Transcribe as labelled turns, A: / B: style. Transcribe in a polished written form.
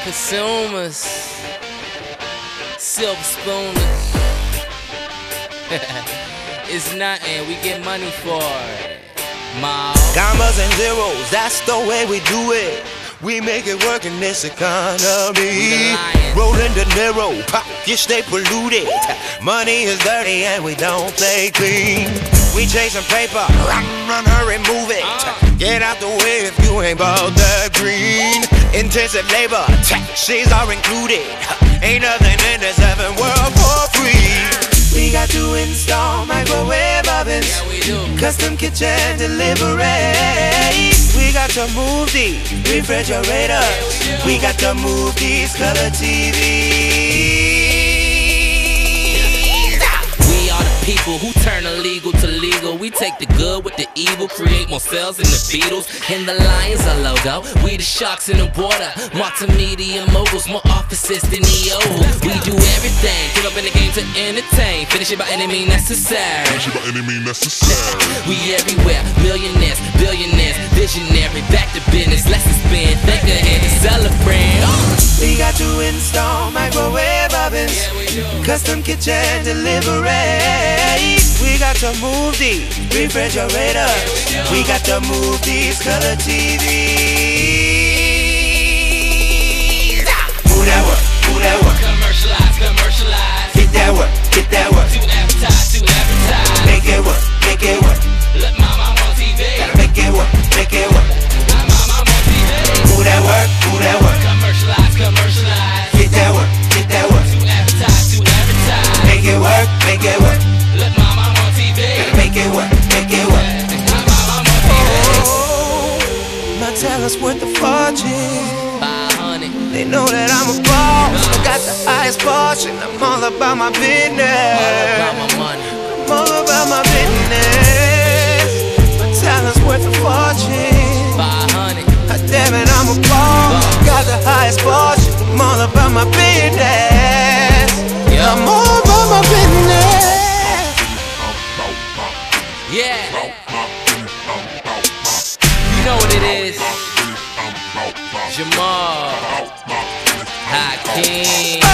A: consumers, silver spooners. It's nothing, we get money for it.
B: Commas and zeros, that's the way we do it. We make it work in this economy. Rolling De Niro, pockets stay polluted. Money is dirty and we don't play clean. We chasing paper, run, hurry, move it. Get out the way if you ain't bout that green. Intensive labor, taxes are included. Ain't nothing in this heaven world for free. We got to install microwave ovens,
A: Yeah, we do.
B: custom kitchen delivery. We got to move these refrigerators. We got to move these color TVs.
A: We are the people who turn illegal to legal. We take the good with the evil, create more sales than the Beatles. And the Lions are logo. We the sharks in the water. Multimedia moguls, more offices than EO. We do everything. Give up in the game to entertain. Finish it by any means necessary. We everywhere. Millionaires, billionaires, visionary. Back to business. Let's spin. Think ahead and celebrate.
B: We got to install microwave ovens,
A: Yeah, we do.
B: custom kitchen delivery. We got to move these refrigerators. We got to move these color TVs. Move that work, move that work.
A: Commercialize, commercialize.
B: Get that work, get that work.
A: To advertise, to advertise.
B: Make it work, make it work.
A: Let mama on TV.
B: Gotta make it work, make it work.
A: Let mama on TV.
B: Move that work, move that work.
A: Commercialize, commercialize.
B: Get that work, get that work.
A: To advertise, to advertise.
B: Make it work, make it work.
A: Let mama on TV.
B: Gotta make it work, make it work.
A: Let mama on TV.
B: Oh, my talent's worth a fortune.
A: 500.
B: They know that I'm a boss. I got the highest portion. I'm all about my
A: All
B: business.
A: about my money.
B: I'm all about my business. My talent's worth a fortune.
A: 500.
B: Damn it, I'm a boss. Got the highest portion. I'm all about my business.
A: Yeah.
B: I'm all about my business.
A: Yeah. You know what it is. Jamal Hakeem.